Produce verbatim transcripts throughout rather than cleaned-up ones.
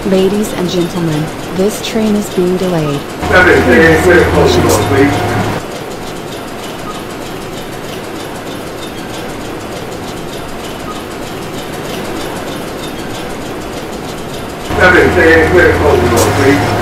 Ladies and gentlemen, this train is being delayed. Seven, stay clear, close the doors, please. Seven, stay clear, close the doors, please.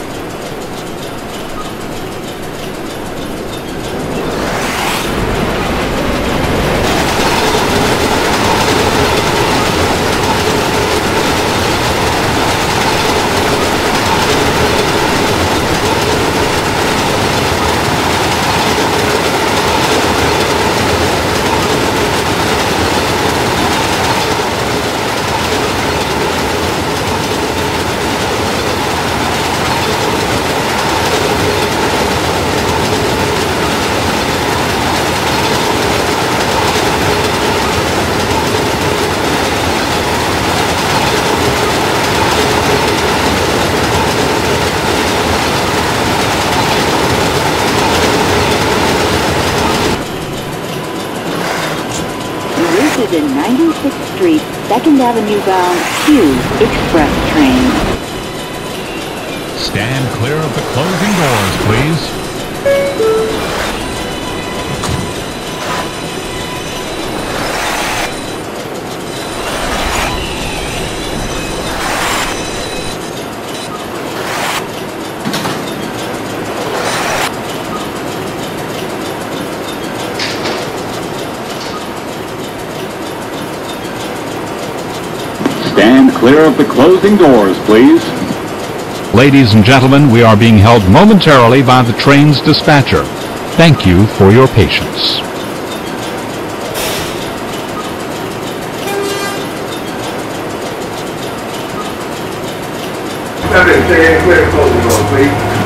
In ninety-sixth Street, second Avenue bound Q Express train. Stand clear of the closing doors, please. Stand clear of the closing doors, please. Ladies and gentlemen, we are being held momentarily by the train's dispatcher. Thank you for your patience. Seven, stay clear, close the doors, please.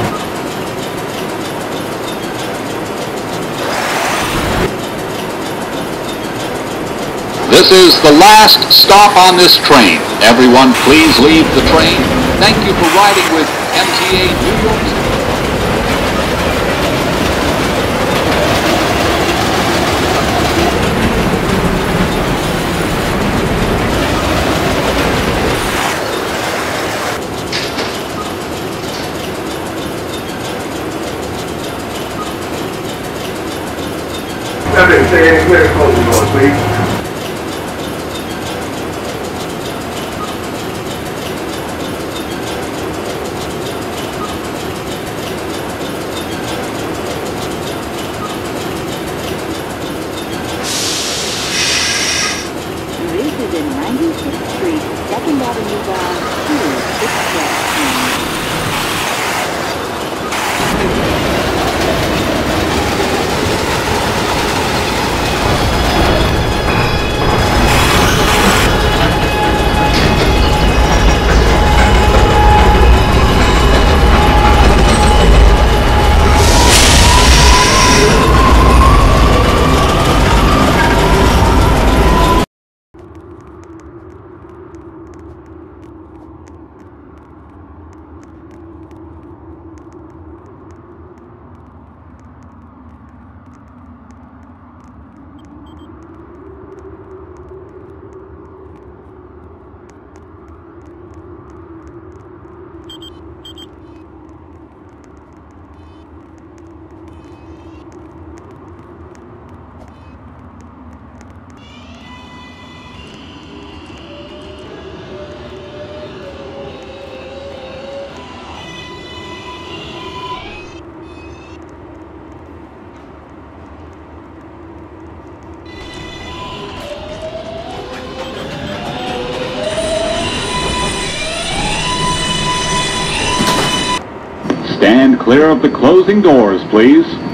This is the last stop on this train. Everyone, please leave the train. Thank you for riding with M T A New York City. Seven, stay clear, close the doors, please. In ninety-sixth Street, second Avenue bound Q Express train. Stand clear of the closing doors, please.